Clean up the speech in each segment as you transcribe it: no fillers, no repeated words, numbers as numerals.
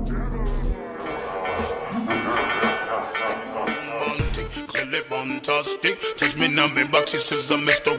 Clearly fantastic. Touch me now, me back. She says I'm Mr.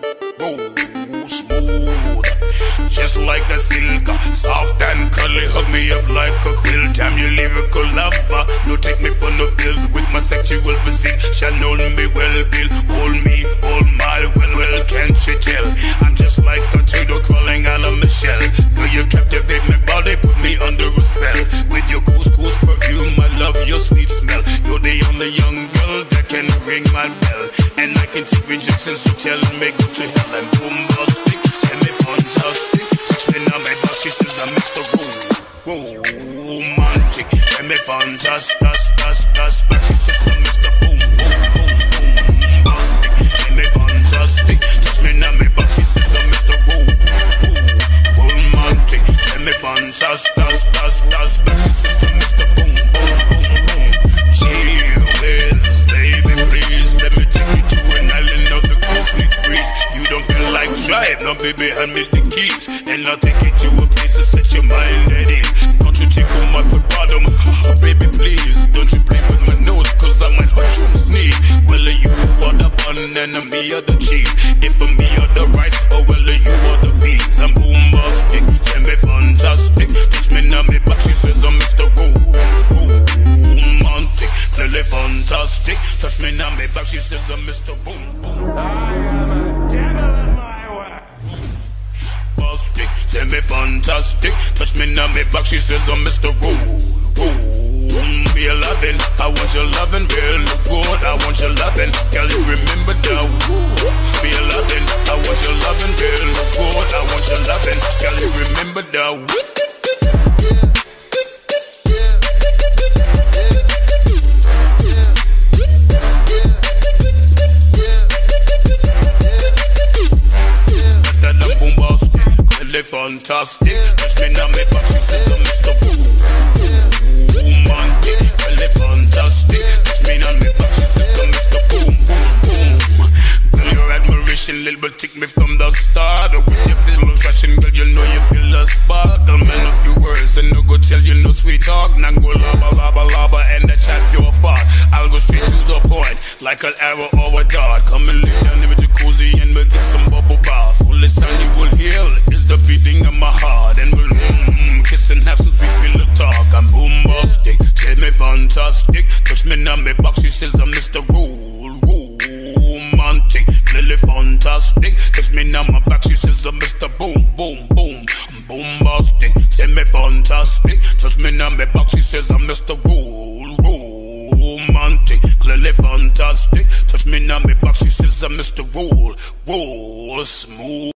Smooth, just like a silk, soft and curly. Hug me up like a quilt. I'm your lyrical lover. No take me for no pills with my sexual physique. Shall know me well, Bill. Hold me, hold my well, can't you tell? I'm just like a turtle crawling out of my shell. Girl, you captivate my body, put me under a spell. With your couscous perfume, I love your sweet smell. You're the only young girl that can ring my bell. And I can take rejections, so tell me go to hell. And boombastic, tell me fantastic. Touch me now, my back, she says I'm Mr. Romantic. Tell me fantastic, back, she says I'm Mr. Boombastic. Tell me fantastic. Touch me now, my back, she says I'm Mr. Romantic. Tell me fantastic, back, she says I'm Mr. Boom. Gee whiz, baby, please let me take you to an island of the cool sweet breeze. You don't feel like drive, no baby, hand me the keys, and I'll take you to a place to set your mind at ease. Don't you take on my foot bottom, oh, baby, please. Don't you play with my nose, cause I might hurt you and sneeze. Well, you are the bun and me are the cheese. If me are the rice, or well, you are the peas. I'm boombastic, send me fantastic. Touch me now, me back, she says I'm Mr. Romantic. Clearly fantastic. Touch me now, me back, she says I'm Mr. Boom. I am a devil in my way. Bastic, say me fantastic. Touch me now, me back, she says I'm Mr. Be a lovin', I want your lovin', real good. I want your lovin', girl, you remember that. Be a lovin', I want your lovin', real good. I want your lovin', girl, you remember that. Fantastic, touch me now, me back, she says I'm Mr. Romantic. Really fantastic, touch me now, me back, she says I'm Mr. Boom. Girl, your admiration, little bit take me from the start. With your physical attraction, girl, you know you feel the spark. I'll man a few words and no go tell you no sweet talk. Now go laba, and the chat your fart. I'll go straight to the point, like an arrow or a dart. Come and lay down in the jacuzzi and we'll get some bubble bath. Only sound you will hear is the beating of my heart, and we'll kiss and have some sweet pillow talk. I'm boombastic, say me fantastic. Touch me now, me back, she says I'm Mr. Romantic. Clearly fantastic. Touch me now, my back, she says I'm Mr. Boom. Boombastic, say me fantastic. Touch me now, me back, she says I'm Mr. Romantic. Clearly fantastic. Touch me now, me back, she says I'm Mr. Roll smooth.